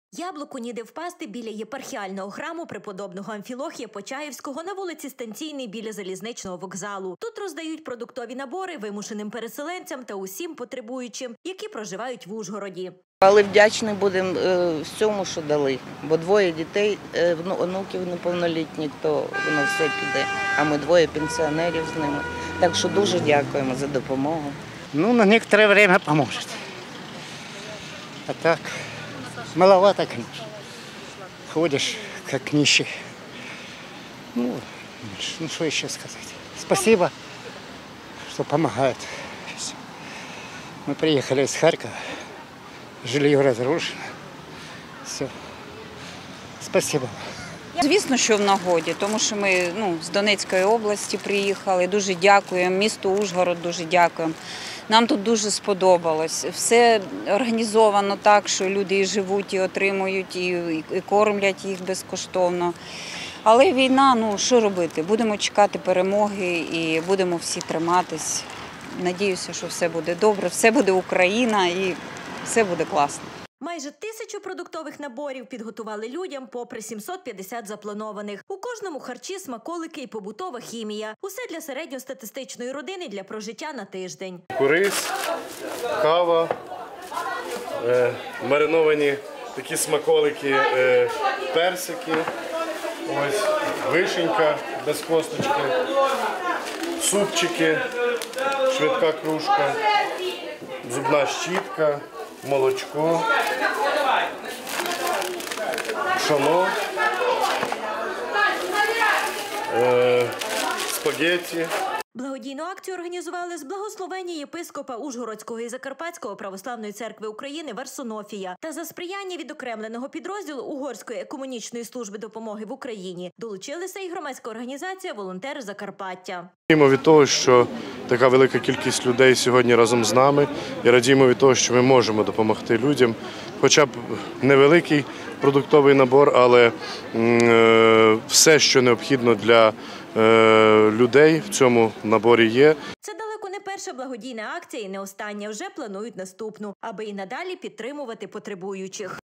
Яблуку ніде впасти біля єпархіального храму преподобного Амфілохія Почаївського на вулиці Станційній біля залізничного вокзалу. Тут роздають продуктові набори вимушеним переселенцям та усім потребуючим, які проживають в Ужгороді. Але вдячні будемо всьому, що дали, бо двоє дітей, онуків неповнолітніх, то воно все піде, а ми двоє пенсіонерів з ними. Так що дуже дякуємо за допомогу. Ну, на некоторое время поможет. А так, маловато, конечно. Ходишь, как нищий. Ну, что еще сказать. Спасибо, что помогают. Мы приехали из Харькова, жилье разрушено. Все. Спасибо. Звісно, що в нагоді, тому що ми з Донецької області приїхали. Дуже дякуємо, місту Ужгород дуже дякуємо. Нам тут дуже сподобалось. Все організовано так, що люди і живуть, і отримують, і кормлять їх безкоштовно. Але війна, що робити? Будемо чекати перемоги і будемо всі триматись. Надіюся, що все буде добре, все буде Україна і все буде класно. Майже 1000 продуктових наборів підготували людям, попри 750 запланованих. У кожному харчі, смаколики і побутова хімія. Усе для середньостатистичної родини для прожиття на тиждень. Рис, кава, мариновані такі смаколики, персики, ось вишенька без косточки, супчики, швидка кружка, зубна щітка, молочко, пшоно, спагетті. Благодійну акцію організували з благословення єпископа Ужгородського і Закарпатського православної церкви України Варсонофія та за сприяння відокремленого підрозділу Угорської екуменічної служби допомоги в Україні. Долучилися і громадська організація «Волонтери Закарпаття». Радіємо від того, що така велика кількість людей сьогодні разом з нами, і радіємо від того, що ми можемо допомогти людям, хоча б невеликий продуктовий набор, але все, що необхідно для людей в цьому наборі є. Це далеко не перша благодійна акція і не остання. Вже планують наступну, аби і надалі підтримувати потребуючих.